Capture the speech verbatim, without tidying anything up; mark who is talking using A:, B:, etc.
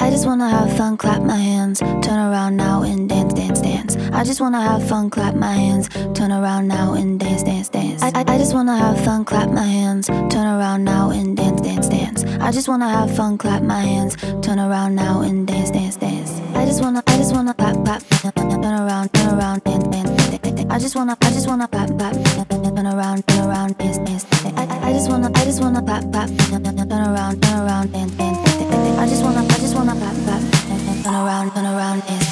A: I just wanna have fun, clap my hands, turn around now and dance, dance, dance. I just wanna have fun, clap my hands, turn around now and dance, dance, dance. I, I, I just wanna have fun, clap my hands, turn around now and dance, dance, dance. I just wanna have fun, clap my hands, turn around now and dance, dance, dance. I just wanna, I just wanna clap, clap, turn around, turn around, dance, dance, dance. I just wanna, I just wanna clap, clap, turn around, turn around, dance, dance, dance. I, I, I just wanna, I just wanna clap, clap, turn around, turn around, dance, dance, dance. I just wanna, I just wanna clap, clap, turn around, turn around, dance.